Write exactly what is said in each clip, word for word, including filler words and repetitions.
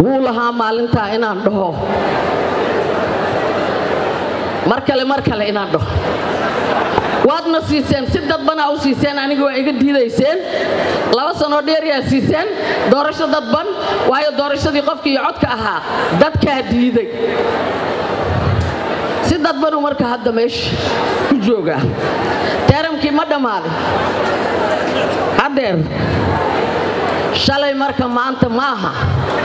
وولها مالنتا إنان دهو مركلة مركلة إنان دهو وادنا سيسين سدد بنا أو سيسين أنا جوا إيجاد دي سيسين لو سنو دير يا سيسين دورش دد بن وهاي دورش دي قف كي يعود كأها دد كهدي ذي سدد بنا عمر كهاد دمش كجوجا ترم كي ما دمال هادر شالي مركب ما أنت معها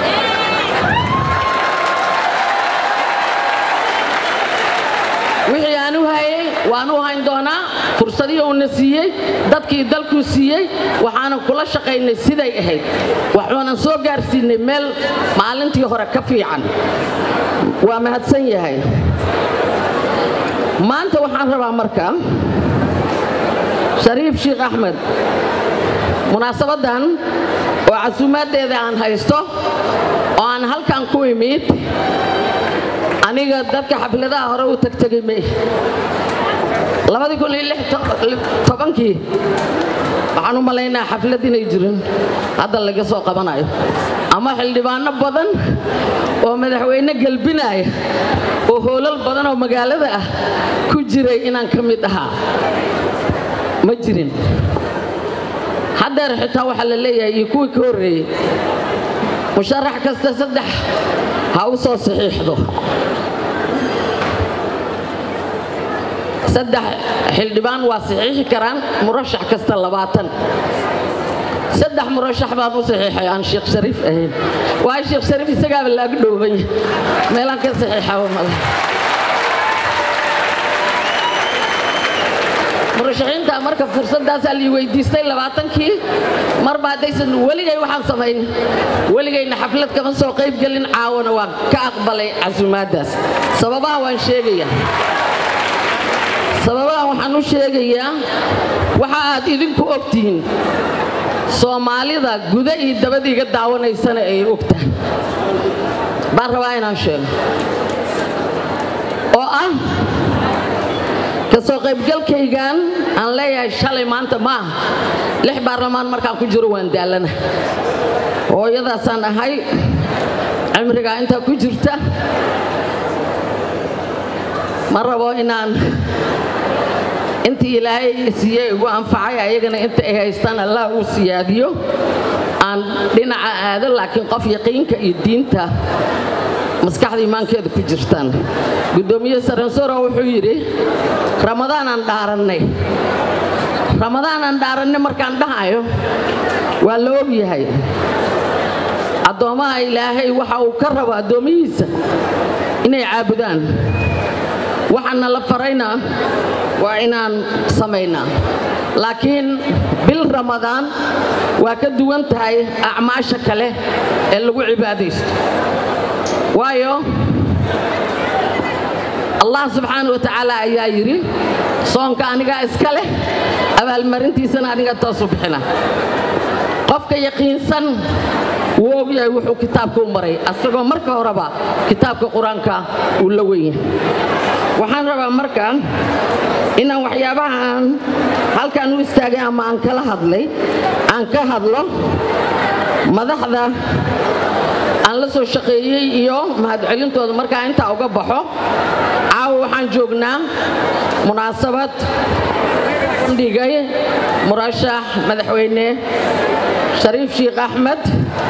wixii aanu hayay waanu hayn doonaa fursadii oo nasiiyay dadkii dalku siiyay waxaan kula shaqeynay siday ahayd waxaan soo gaarsiinay meel maalintii hore ka fiican waa mahadsan yahay maanta waxaan rabaa markaa Shariif Sheikh Ahmed munaasabadan oo casuumadeeda aan haysto oo aan halkan ku imid aniga dadka xafladaha hore u tagtagay may labadii kun iyo lix iyo tobankii waxaan u maleynaa xaflad inay jirin hadda laga soo qabanayo ama xildhibaano badan oo madaxweyne galbinaya oo hoolal badan oo magaalada ah ku jiray inaan ka mid ahaa ma jirin hadda xitaa waxa la leeyahay kuwii ka horeeyay musharax kasta saddex ha u soo saxiixdo saddex xildhibaan waa saxiixi karaan murashax kasta labaatan saddex murashax baan u saxiixay aan Sheikh Shariif ahayn waa Sheikh Shariif isaga la ag dhowbay meelan ka saxiixay wada murashaxiinta marka fursadaas ali weydiistay labaatankii mar baadaysan waligay waxaan sameyn waligayna xaflad kama soo qayb galin caawana waa ka aqbalay casuumaadaas sababaha waan sheegayaa sababaha waxaan u sheegayaa waxa aad idinku ogtihiin Soomaalida guda iyo dabadiga daawanaysana ay ogtahay baan rabaa inaan sheego oo ah ka soo qaybgalkaygan aan leeyahay shalay maanta ma lix baarlamaan markaan ku jiro waan daalana hooyadaasaan ahay cimriga inta ku jirta ma rabo inaan intii ilaahay siiyay ugu anfacay ayagana inta ay haystaan Allah uu siyaadiyo aan dhinaca aado laakiin qof yaqiinka iyo diinta maskaxda iimaankeeda ku jirtaan gudoomiye Saransoro wuxuu yiri Ramadaan aan dhaaranay Ramadaan aan dhaaranay markaan dhahayo waa la og yahay adoomaha ilaahay waxa uu ka rabo adoomihiisa inay caabudaan waxana la farayna waa inaan sameynaa laakiin bil Ramadaan waa ka duwan tahay acmaasha kale ee lagu cibaadaysto waayo Allah subhanahu wa ta'ala ayaa yiri soonka aniga iska leh abaal marintiisana aniga toos u bixina qofka yaqiinsan wuu yahay wuxuu kitaabka u maray asagoo marka horeba kitaabka quraanka uu la weeyay waxaan rabaa markaa inaan waxyaabahan halkan u istaagay ama aan kala hadlay aan ka hadlo madaxda aan la soo shaqeeyay iyo mahadcelintooda markaa inta uga baxo caaw waxaan joognaa munaasabad dhigay murashax madaxweyne Shariif Sheikh Ahmed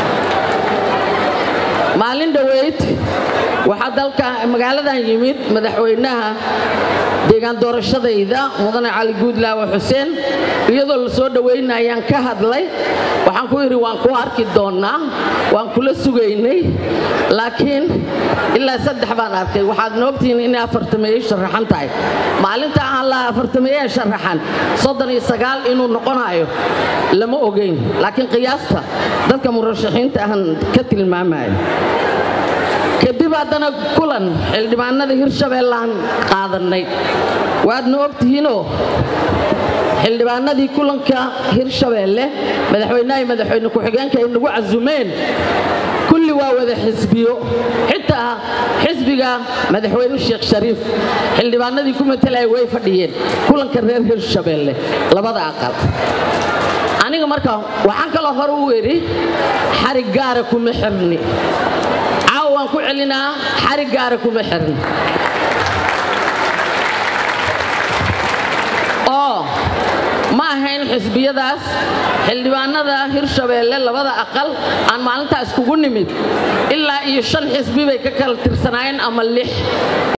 maalin dhaweyd waxa dalka magaaladan yimid madaxweynaha deegaan doorashadayda mudane Cali Guudlaaw Xuseen iyadoo la soo dhaweynayaan ka hadlay waxaan ku yiri waan ku arki doonaa waan kula sugaynay laakiin ilaa saddex baan arkay waxaad noogtiin in afartameey sharaxan tahay maalinta aan la afartameey sharaxan soddon iyo sagaal inuu noqonayo lama ogeyn laakiin qiyaasta dadka murashaxiinta ahan ka tilmaamay kadib haddana kulan xildhibaanada Hirshabeellaan qaadanay waadna ogtihiinoo xildhibaanadii kulanka Hirshabeelle madaxweynaha madaxweyne ku xigeenka ay nagu cazumeen kulli waa wada xisbiyo xitaa xisbiga madaxweyne Sheikh Shariif xildhibaanadii ku metelay way fadhiyeen kulanka reer Hirshabeelle labada aqal aniga markaa waxaan kala hor u weeri xarig gaar ah kuma xirni waan ku celinaa xarig gaara kuma xiran oo ma ahayn xisbiyadaas xildhibaanada Hirshabeelle labada aqal aan maalintaas kugu nimid ilaa iyo shan xisbi bay ka kala tirsanaayeen ama lix